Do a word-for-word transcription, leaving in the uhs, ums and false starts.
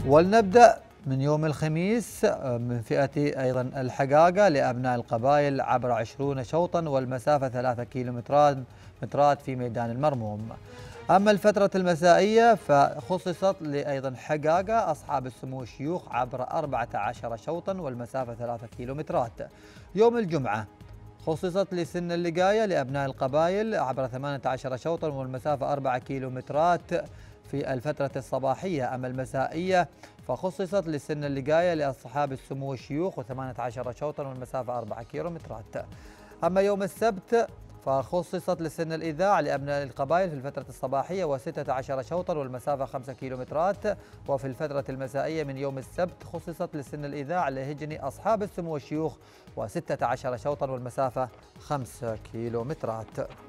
ولنبدأ من يوم الخميس من فئة أيضا الحقاقة لأبناء القبائل عبر عشرين شوطا والمسافة ثلاثة كيلومترات مترات في ميدان المرموم. أما الفترة المسائية فخصصت لأيضا حقاقة أصحاب السمو الشيوخ عبر أربعة عشر شوطا والمسافة ثلاثة كيلومترات. يوم الجمعة خصصت لسن اللقاية لأبناء القبائل عبر ثمانية عشر شوطا والمسافة أربعة كيلومترات في الفترة الصباحية. أما المسائية فخصصت لسن اللقاية لأصحاب السمو الشيوخ وثمانية عشر شوطا والمسافة أربعة كيلومترات. أما يوم السبت فخصصت لسن الإذاعة لأبناء القبائل في الفترة الصباحية وستة عشر شوطا والمسافة خمسة كيلومترات. وفي الفترة المسائية من يوم السبت خصصت لسن الإذاعة لهجن أصحاب السمو والشيوخ وستة عشر شوطا والمسافة خمسة كيلومترات.